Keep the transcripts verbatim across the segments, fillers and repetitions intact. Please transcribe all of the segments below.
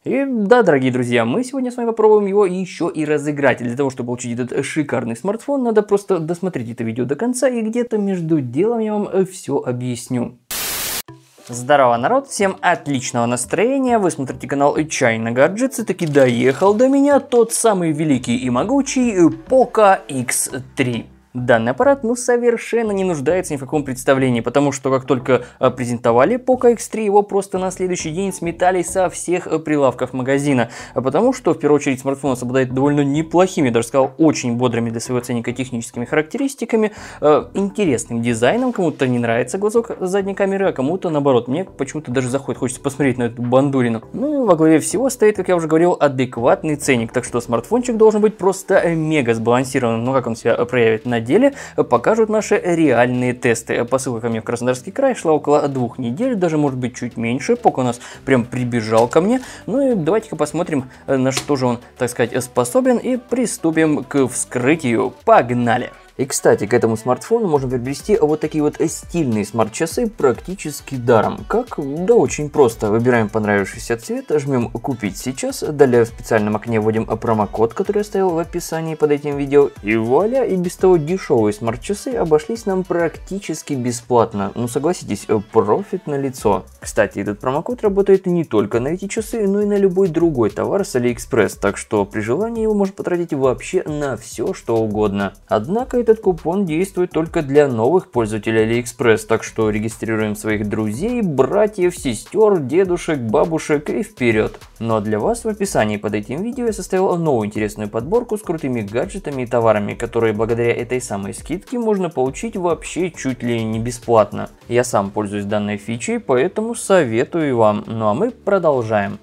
И да, дорогие друзья, мы сегодня с вами попробуем его еще и разыграть. И для того, чтобы получить этот шикарный смартфон, надо просто досмотреть это видео до конца, и где-то между делом я вам все объясню. Здорово, народ, всем отличного настроения, вы смотрите канал Чайна Гаджетс, и таки доехал до меня тот самый великий и могучий Poco икс три. Данный аппарат ну совершенно не нуждается ни в каком представлении, потому что как только а, презентовали Poco икс три, его просто на следующий день сметали со всех а, прилавков магазина. А потому что в первую очередь смартфон обладает довольно неплохими, даже сказал, очень бодрыми для своего ценника техническими характеристиками, а, интересным дизайном, кому-то не нравится глазок задней камеры, а кому-то наоборот. Мне почему-то даже заходит, хочется посмотреть на эту бандурину. Ну и во главе всего стоит, как я уже говорил, адекватный ценник, так что смартфончик должен быть просто мега сбалансированным. Ну как он себя проявит на деле, покажут наши реальные тесты. Посылка ко мне в Краснодарский край шла около двух недель, даже может быть чуть меньше. Poco у нас прям прибежал ко мне. Ну и давайте-ка посмотрим, на что же он, так сказать, способен, и приступим к вскрытию. Погнали! И, кстати, к этому смартфону можно приобрести вот такие вот стильные смарт-часы практически даром. Как? Да очень просто. Выбираем понравившийся цвет, жмем «Купить сейчас», далее в специальном окне вводим промокод, который я оставил в описании под этим видео, и вуаля, и без того дешевые смарт-часы обошлись нам практически бесплатно. Ну согласитесь, профит налицо. Кстати, этот промокод работает не только на эти часы, но и на любой другой товар с AliExpress, так что при желании его можно потратить вообще на все, что угодно. Однако этот купон действует только для новых пользователей AliExpress, так что регистрируем своих друзей, братьев, сестер, дедушек, бабушек и вперед. Ну а для вас в описании под этим видео я составил новую интересную подборку с крутыми гаджетами и товарами, которые благодаря этой самой скидке можно получить вообще чуть ли не бесплатно. Я сам пользуюсь данной фичей, поэтому советую вам. Ну а мы продолжаем.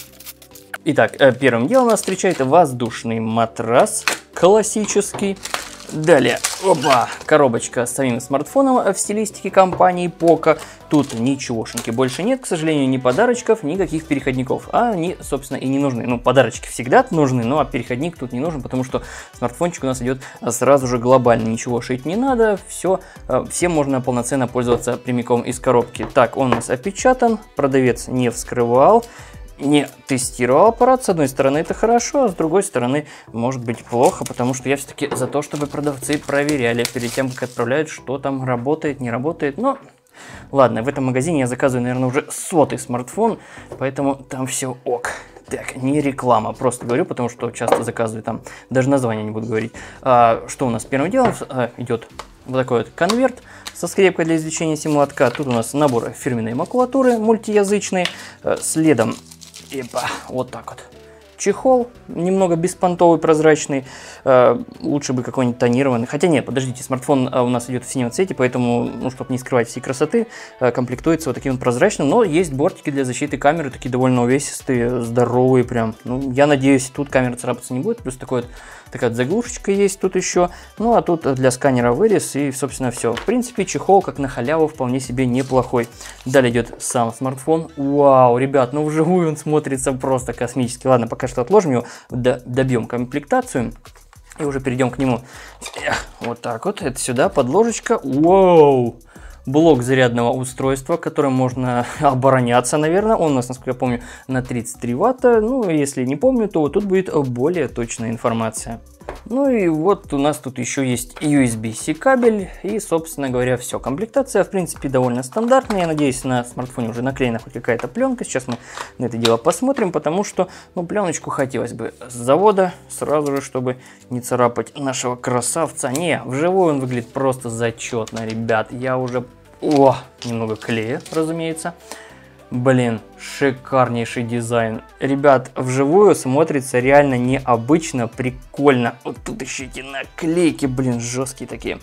Итак, первым делом нас встречает воздушный матрас классический. Далее, опа, коробочка с самим смартфоном в стилистике компании Poco. Тут ничегошеньки больше нет, к сожалению, ни подарочков, никаких переходников. А они, собственно, и не нужны. Ну, подарочки всегда нужны, ну а переходник тут не нужен, потому что смартфончик у нас идет сразу же глобально. Ничего шить не надо, все, всем можно полноценно пользоваться прямиком из коробки. Так, он у нас опечатан, продавец не вскрывал. Не тестировал аппарат. С одной стороны это хорошо, а с другой стороны может быть плохо, потому что я все-таки за то, чтобы продавцы проверяли перед тем, как отправляют, что там работает, не работает. Но ладно, в этом магазине я заказываю, наверное, уже сотый смартфон, поэтому там все ок. Так, не реклама, просто говорю, потому что часто заказываю там, даже название не буду говорить. А, что у нас первым делом а, идет вот такой вот конверт со скрепкой для извлечения сим-лотка. Тут у нас набор фирменной макулатуры мультиязычной, а, следом Ипа, вот так вот. Чехол, немного беспонтовый, прозрачный, э, лучше бы какой-нибудь тонированный. Хотя нет, подождите, смартфон э, у нас идет в синем цвете, поэтому, ну, чтобы не скрывать всей красоты, э, комплектуется вот таким вот прозрачным. Но есть бортики для защиты камеры, такие довольно увесистые, здоровые прям. Ну, я надеюсь, тут камера царапаться не будет. Плюс такой вот, такая вот заглушечка есть тут еще. Ну, а тут для сканера вырез и, собственно, все. В принципе, чехол, как на халяву, вполне себе неплохой. Далее идет сам смартфон. Вау, ребят, ну вживую он смотрится просто космически. Ладно, пока что отложим его, добьем комплектацию и уже перейдем к нему. Вот так вот, это сюда, подложечка. Вау! Блок зарядного устройства, которым можно обороняться, наверное. Он у нас, насколько я помню, на тридцать три ватта. Ну, если не помню, то вот тут будет более точная информация. Ну и вот у нас тут еще есть ю эс би-C кабель и, собственно говоря, все. Комплектация, в принципе, довольно стандартная. Я надеюсь, на смартфоне уже наклеена хоть какая-то пленка. Сейчас мы на это дело посмотрим, потому что, ну, пленочку хотелось бы с завода, сразу же, чтобы не царапать нашего красавца. Не, вживую он выглядит просто зачетно, ребят. Я уже... О, немного клея, разумеется. Блин, шикарнейший дизайн. Ребят, вживую смотрится реально необычно, прикольно. Вот тут еще эти наклейки, блин, жесткие такие.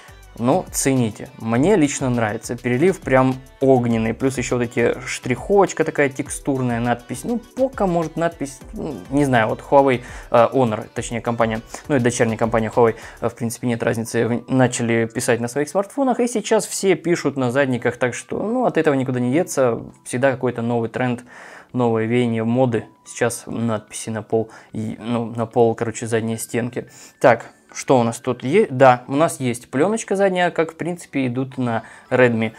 Ну, цените. Мне лично нравится. Перелив прям огненный. Плюс еще вот эти штриховочка такая текстурная, надпись. Ну, Poco, может, надпись, ну, не знаю, вот Huawei uh, Honor, точнее компания, ну и дочерняя компания Huawei, uh, в принципе, нет разницы, начали писать на своих смартфонах, и сейчас все пишут на задниках, так что, ну, от этого никуда не деться. Всегда какой-то новый тренд, новое веяние моды. Сейчас надписи на пол, и, ну, на пол, короче, задней стенки. Так. что у нас тут есть? Да, у нас есть пленочка задняя, как в принципе идут на Redmi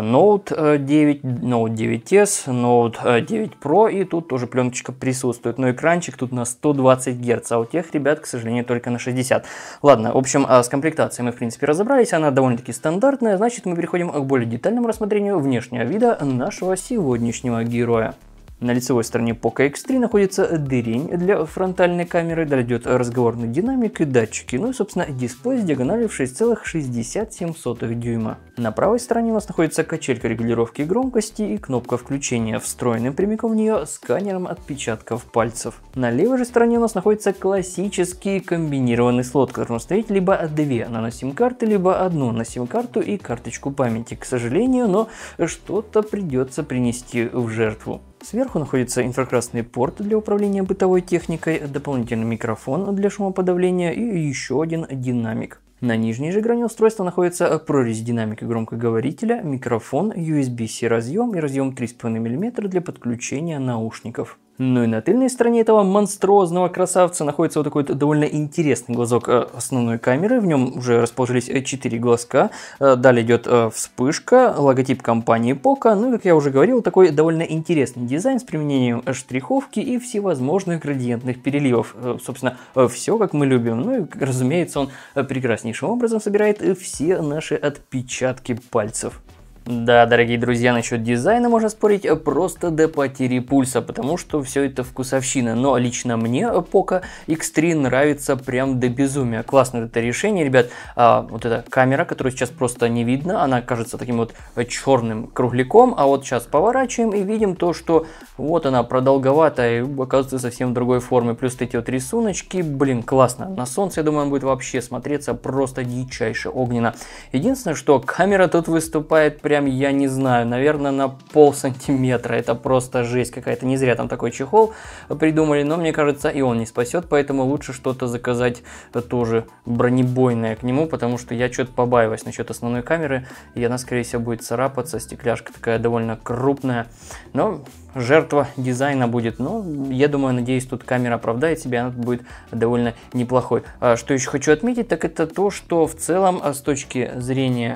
Note девять, Note девять эс, Note девять Pro, и тут тоже пленочка присутствует. Но экранчик тут на сто двадцать герц, а у тех ребят, к сожалению, только на шестьдесят. Ладно, в общем, с комплектацией мы в принципе разобрались, она довольно-таки стандартная, значит мы переходим к более детальному рассмотрению внешнего вида нашего сегодняшнего героя. На лицевой стороне Poco икс три находится дырень для фронтальной камеры, далее идет разговорный динамик и датчики, ну и собственно дисплей с диагональю в шесть целых шестьдесят семь сотых дюйма. На правой стороне у нас находится качелька регулировки громкости и кнопка включения, встроенным прямиком в нее сканером отпечатков пальцев. На левой же стороне у нас находится классический комбинированный слот, который можно установить либо две нано-сим-карты, либо одну на сим-карту и карточку памяти. К сожалению, но что-то придется принести в жертву. Сверху находится инфракрасный порт для управления бытовой техникой, дополнительный микрофон для шумоподавления и еще один динамик. На нижней же грани устройства находится прорезь динамика громкоговорителя, микрофон, ю эс би-C разъем и разъем три и пять миллиметра для подключения наушников. Ну и на тыльной стороне этого монструозного красавца находится вот такой вот довольно интересный глазок основной камеры. В нем уже расположились четыре глазка. Далее идет вспышка, логотип компании Poco. Ну и, как я уже говорил, такой довольно интересный дизайн с применением штриховки и всевозможных градиентных переливов. Собственно, все как мы любим. Ну и, разумеется, он прекраснейшим образом собирает все наши отпечатки пальцев. Да, дорогие друзья, насчет дизайна можно спорить просто до потери пульса, потому что все это вкусовщина. Но лично мне Poco икс три нравится прям до безумия. Классное это решение, ребят. А, вот эта камера, которую сейчас просто не видно, она кажется таким вот черным кругляком. А вот сейчас поворачиваем и видим то, что вот она продолговатая и оказывается совсем в другой форме. Плюс эти вот рисуночки, блин, классно. На солнце, я думаю, он будет вообще смотреться просто дичайше огненно. Единственное, что камера тут выступает прям Прям, я не знаю, наверное, на пол сантиметра. Это просто жесть какая-то. Не зря там такой чехол придумали, но мне кажется, и он не спасет, поэтому лучше что-то заказать тоже бронебойное к нему, потому что я что-то побаиваюсь насчет основной камеры, и она, скорее всего, будет царапаться. Стекляшка такая довольно крупная, но жертва дизайна будет. Но я думаю, надеюсь, тут камера оправдает себя, она будет довольно неплохой. А что еще хочу отметить, так это то, что в целом с точки зрения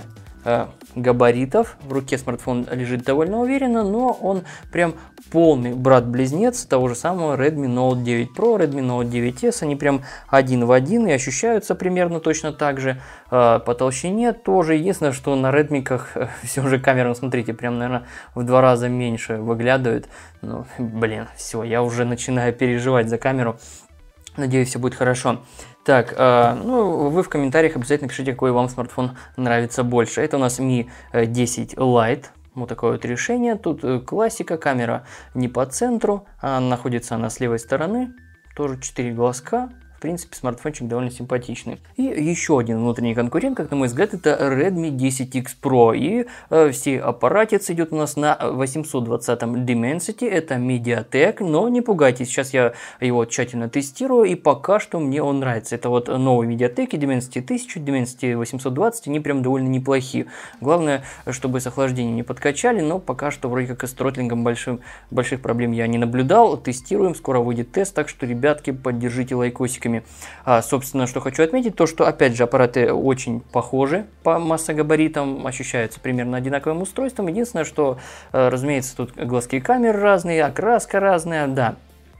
габаритов в руке смартфон лежит довольно уверенно, но он прям полный брат-близнец того же самого Redmi Note девять Pro, Redmi Note девять эс. Они прям один в один и ощущаются примерно точно так же. По толщине тоже. Единственное, что на Redmi-ках все же камера, смотрите, прям, наверное, в два раза меньше выглядывает. Ну, блин, все, я уже начинаю переживать за камеру. Надеюсь, все будет хорошо. Так, э, ну, вы в комментариях обязательно пишите, какой вам смартфон нравится больше. Это у нас ми десять Lite. Вот такое вот решение. Тут классика, камера не по центру, а находится она с левой стороны. Тоже четыре глазка. В принципе, смартфончик довольно симпатичный. И еще один внутренний конкурент, как на мой взгляд, это Redmi десять икс Pro. И э, все аппаратец идет у нас на восемьсот двадцатом Dimensity. Это Mediatek, но не пугайтесь, сейчас я его тщательно тестирую, и пока что мне он нравится. Это вот новые Mediatek, Dimensity тысяча, Dimensity восемьсот двадцать, они прям довольно неплохие. Главное, чтобы с охлаждением не подкачали, но пока что вроде как и с тротлингом большим, больших проблем я не наблюдал. Тестируем, скоро выйдет тест, так что, ребятки, поддержите лайкосиками. А, собственно, что хочу отметить, то что, опять же, аппараты очень похожи по массогабаритам, ощущаются примерно одинаковым устройством. Единственное, что, разумеется, тут глазки камер разные, окраска разная, да.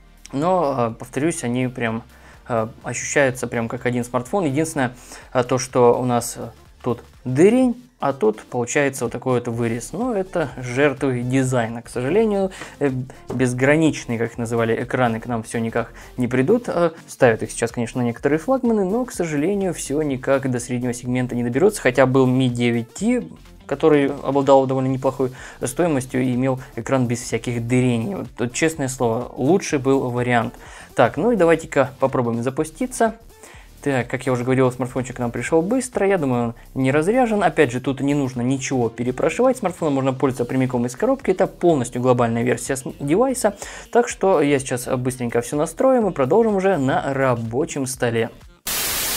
Но, повторюсь, они прям ощущаются прям как один смартфон. Единственное, то, что у нас тут дырень, а тут получается вот такой вот вырез. Но это жертвы дизайна. К сожалению, безграничные, как их называли, экраны к нам все никак не придут. Ставят их сейчас, конечно, на некоторые флагманы, но, к сожалению, все никак до среднего сегмента не доберутся. Хотя был ми девять ти, который обладал довольно неплохой стоимостью и имел экран без всяких дырений. Вот, вот, честное слово, лучший был вариант. Так, ну и давайте-ка попробуем запуститься. Так, как я уже говорил, смартфончик к нам пришел быстро, я думаю, он не разряжен. Опять же, тут не нужно ничего перепрошивать, смартфоном можно пользоваться прямиком из коробки, это полностью глобальная версия девайса. Так что я сейчас быстренько все настроим и продолжим уже на рабочем столе.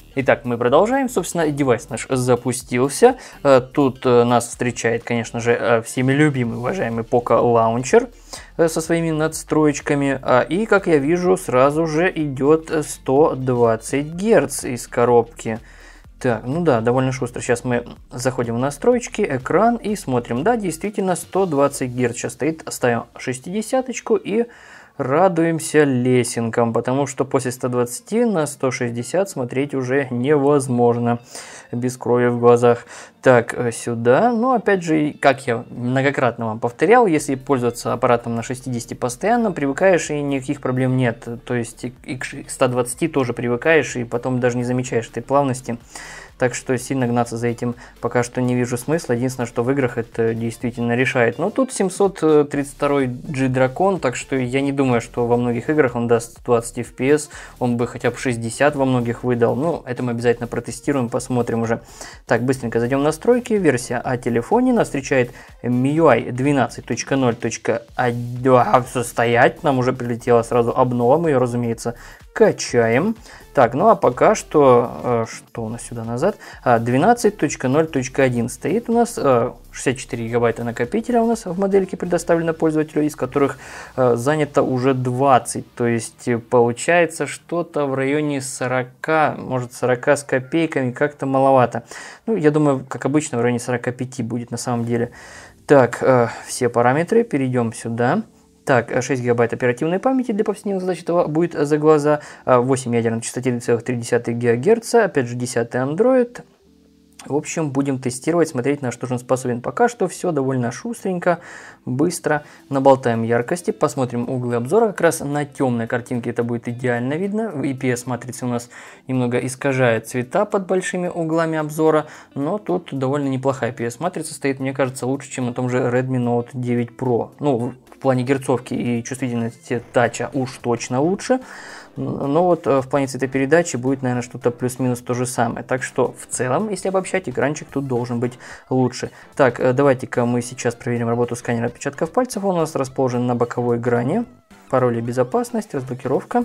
Итак, мы продолжаем. Собственно, девайс наш запустился. Тут нас встречает, конечно же, всеми любимый, уважаемый Poco Launcher со своими надстроечками. И, как я вижу, сразу же идет сто двадцать герц из коробки. Так, ну да, довольно шустро. Сейчас мы заходим в настройки, экран и смотрим. Да, действительно, сто двадцать герц сейчас стоит. Ставим шестидесяточку и радуемся лесенкам, потому что после ста двадцати на сто шестьдесят смотреть уже невозможно без крови в глазах. Так, сюда. Ну, опять же, как я многократно вам повторял, если пользоваться аппаратом на шестидесяти постоянно, привыкаешь и никаких проблем нет. То есть и к ста двадцати тоже привыкаешь и потом даже не замечаешь этой плавности. Так что сильно гнаться за этим пока что не вижу смысла. Единственное, что в играх это действительно решает. Но тут семьсот тридцать два G-Dragon, так что я не думаю, что во многих играх он даст сто двадцать эф пи эс. Он бы хотя бы шестьдесят во многих выдал. Ну, это мы обязательно протестируем, посмотрим уже. Так, быстренько зайдем в настройки. Версия о телефоне. Нас встречает эм ю ай двенадцать точка ноль точка один. Состоять. Нам уже прилетела сразу обнова. Мы ее, разумеется, качаем. Так, ну а пока что, что у нас сюда назад, двенадцать точка ноль точка один стоит у нас, шестьдесят четыре гигабайта накопителя у нас в модельке предоставлено пользователю, из которых занято уже двадцать, то есть получается что-то в районе сорока, может сорока с копейками, как-то маловато. Ну, я думаю, как обычно, в районе сорока пяти будет на самом деле. Так, все параметры, перейдем сюда. Так, шесть гигабайт оперативной памяти для повседневных задач этого будет за глаза, восемь ядер на частоте два целых три десятых гигагерца, опять же десятый Android. В общем, будем тестировать, смотреть, на что же он способен. Пока что все довольно шустренько, быстро. Наболтаем яркости, посмотрим углы обзора. Как раз на темной картинке это будет идеально видно. ай пи эс-матрица у нас немного искажает цвета под большими углами обзора. Но тут довольно неплохая ай пи эс-матрица стоит, мне кажется, лучше, чем на том же Redmi Note девять Pro. Ну, в плане герцовки и чувствительности тача уж точно лучше. Но вот в плане цветопередачи будет, наверное, что-то плюс-минус то же самое. Так что в целом, если обобщать, экранчик тут должен быть лучше. Так, давайте-ка мы сейчас проверим работу сканера отпечатков пальцев. Он у нас расположен на боковой грани. Пароль и безопасность, разблокировка.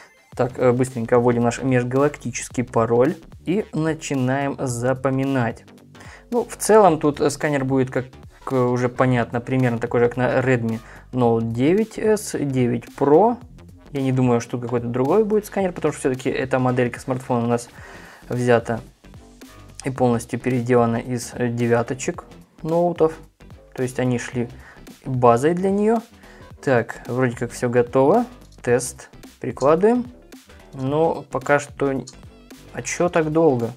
Так, быстренько вводим наш межгалактический пароль и начинаем запоминать. Ну, в целом тут сканер будет, как уже понятно, примерно такой же, как на Redmi Note девять эс, девять Pro. Я не думаю, что какой-то другой будет сканер, потому что все-таки эта моделька смартфона у нас взята и полностью переделана из девяточек ноутов. То есть они шли базой для нее. Так, вроде как все готово. Тест прикладываем. Но пока что... А чё так долго?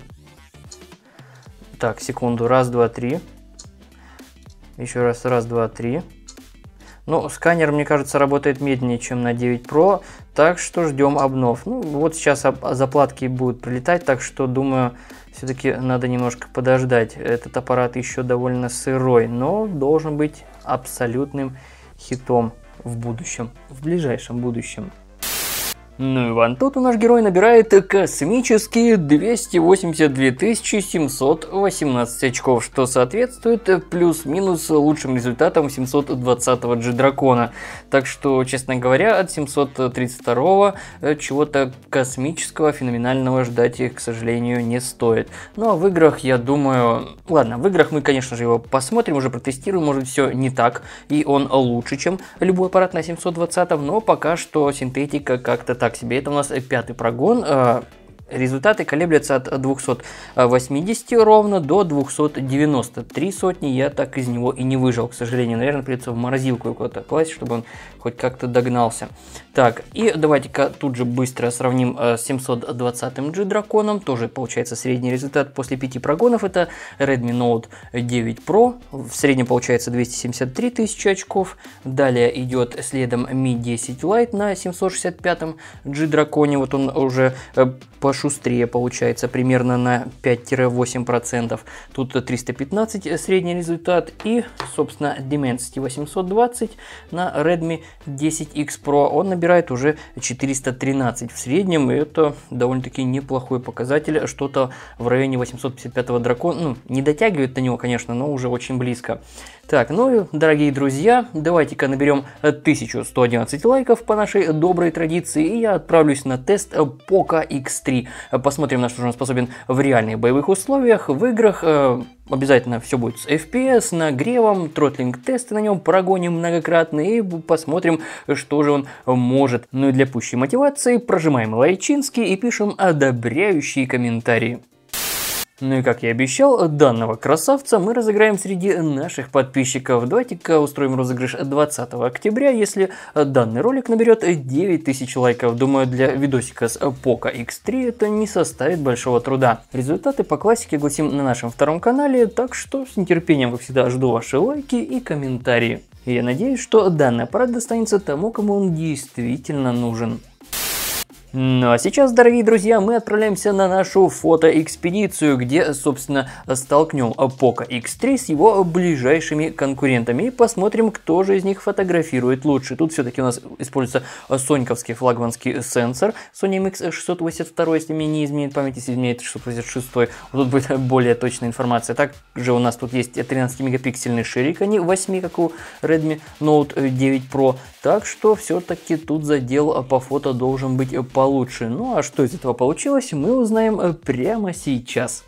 Так, секунду. Раз, два, три. Еще раз. Раз, два, три. Ну, сканер, мне кажется, работает медленнее, чем на девять Pro, так что ждем обнов. Ну, вот сейчас заплатки будут прилетать, так что, думаю, все-таки надо немножко подождать. Этот аппарат еще довольно сырой, но должен быть абсолютным хитом в будущем, в ближайшем будущем. Ну и вон тут у наш герой набирает космические двести восемьдесят две тысячи семьсот восемнадцать очков, что соответствует плюс-минус лучшим результатам семьсот двадцатого G-Dragon. Так что, честно говоря, от семьсот тридцать второго чего-то космического, феноменального ждать их, к сожалению, не стоит. Ну а в играх, я думаю... Ладно, в играх мы, конечно же, его посмотрим, уже протестируем, может все не так, и он лучше, чем любой аппарат на семьсот двадцатом, но пока что синтетика как-то так себе. Это у нас пятый прогон. Результаты колеблются от двухсот восьмидесяти ровно до двухсот девяноста. Три сотни я так из него и не выжил, к сожалению. Наверное, придется в морозилку куда-то класть, чтобы он хоть как-то догнался. Так, и давайте-ка тут же быстро сравним с семьсот двадцатым G-Dragon. Тоже получается средний результат после пяти прогонов. Это Redmi Note девять Pro. В среднем получается двести семьдесят три тысячи очков. Далее идет следом Mi десять Lite на семьсот шестьдесят пятом G-Dragon. Вот он уже пошустрее получается, примерно на пять-восемь процентов. Тут триста пятнадцать средний результат. И, собственно, Dimensity восемьсот двадцать на Redmi десять икс Pro. Он набирает уже четыреста тринадцать в среднем. И это довольно-таки неплохой показатель. Что-то в районе восемьсот пятьдесят пятого дракона. Ну, не дотягивает до него, конечно, но уже очень близко. Так, ну и, дорогие друзья, давайте-ка наберем тысячу сто одиннадцать лайков по нашей доброй традиции, и я отправлюсь на тест Poco икс три. Посмотрим, на что же он способен в реальных боевых условиях, в играх. Обязательно все будет с эф пи эс, нагревом, тротлинг-тесты на нем прогоним многократно и посмотрим, что же он может. Ну и для пущей мотивации прожимаем лайчинский и пишем одобряющие комментарии. Ну и как я обещал, данного красавца мы разыграем среди наших подписчиков. Давайте-ка устроим розыгрыш двадцатого октября, если данный ролик наберет девять тысяч лайков. Думаю, для видосика с Poco икс три это не составит большого труда. Результаты по классике гласим на нашем втором канале, так что с нетерпением, как всегда, жду ваши лайки и комментарии. И я надеюсь, что данный аппарат достанется тому, кому он действительно нужен. Ну а сейчас, дорогие друзья, мы отправляемся на нашу фотоэкспедицию, где, собственно, столкнем Poco икс три с его ближайшими конкурентами и посмотрим, кто же из них фотографирует лучше. Тут все-таки у нас используется соньковский флагманский сенсор Sony эм икс шестьсот восемьдесят два, если мне не изменит память, если изменяет шестьсот восемьдесят шесть, тут будет более точная информация. Также у нас тут есть тринадцатимегапиксельный ширик, а не восемь, как у Redmi Note девять Pro. Так что все-таки тут задел по фото должен быть получше. Ну а что из этого получилось, мы узнаем прямо сейчас.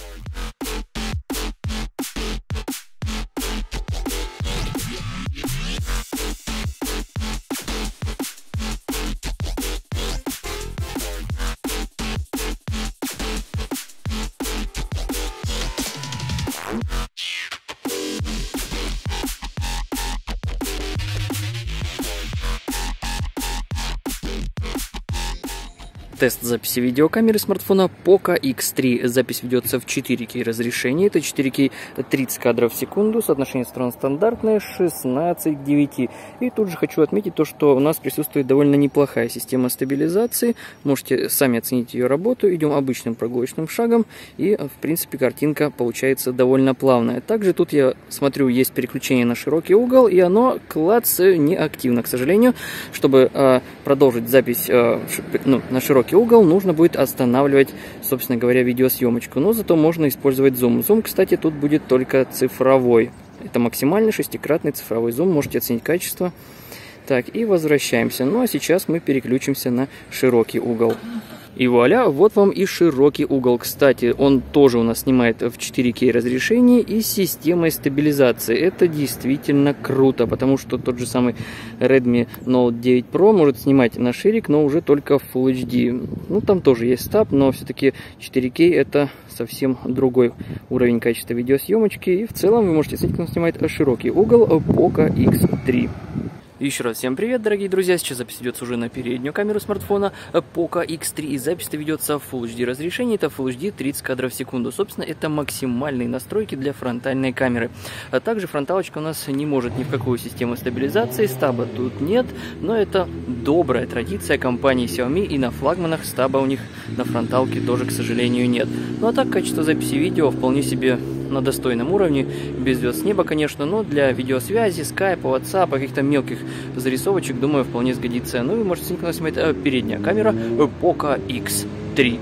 Тест записи видеокамеры смартфона Poco икс три. Запись ведется в четыре кей разрешении. Это четыре кей тридцать кадров в секунду. Соотношение сторон стандартное шестнадцать к девяти. И тут же хочу отметить то, что у нас присутствует довольно неплохая система стабилизации. Можете сами оценить ее работу. Идем обычным прогулочным шагом. И, в принципе, картинка получается довольно плавная. Также тут, я смотрю, есть переключение на широкий угол. И оно, клац, не активно, к сожалению. Чтобы э, продолжить запись э, ну, на широкий угол, нужно будет останавливать, собственно говоря, видеосъемочку. Но зато можно использовать зум. Зум, кстати, тут будет только цифровой. Это максимальный шестикратный цифровой зум. Можете оценить качество. Так, и возвращаемся. Ну а сейчас мы переключимся на широкий угол. И вуаля, вот вам и широкий угол. Кстати, он тоже у нас снимает в четыре кей разрешении и с системой стабилизации. Это действительно круто, потому что тот же самый Redmi Note девять Pro может снимать на ширик, но уже только в Full эйч ди. Ну, там тоже есть стаб, но все-таки четыре кей это совсем другой уровень качества видеосъемочки. И в целом вы можете оценить, как он снимает широкий угол Poco икс три. Еще раз всем привет, дорогие друзья, сейчас запись ведется уже на переднюю камеру смартфона Poco икс три, и запись ведется в Full эйч ди разрешении, это Full эйч ди тридцать кадров в секунду. Собственно, это максимальные настройки для фронтальной камеры. А также фронталочка у нас не может ни в какую систему стабилизации, стаба тут нет, но это добрая традиция компании Xiaomi, и на флагманах стаба у них на фронталке тоже, к сожалению, нет. Ну а так, качество записи видео вполне себе на достойном уровне, без звезд с неба, конечно, но для видеосвязи, скайпа, ватсапа, каких-то мелких зарисовочек, думаю, вполне сгодится. Ну и можете снимать передняя камера Poco икс три.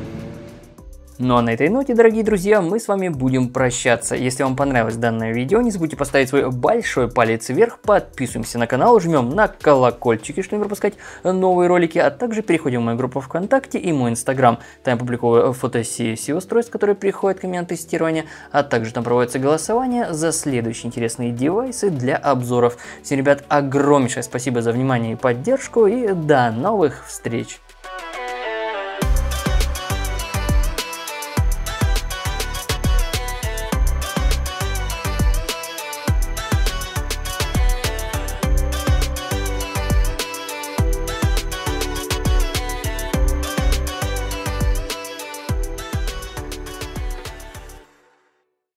Ну а на этой ноте, дорогие друзья, мы с вами будем прощаться. Если вам понравилось данное видео, не забудьте поставить свой большой палец вверх, подписываемся на канал, жмем на колокольчики, чтобы не пропускать новые ролики, а также переходим в мою группу ВКонтакте и мой Инстаграм. Там я публикую фотосессии устройств, которые приходят ко мне на тестирование, а также там проводится голосование за следующие интересные девайсы для обзоров. Всем, ребят, огромнейшее спасибо за внимание и поддержку, и до новых встреч!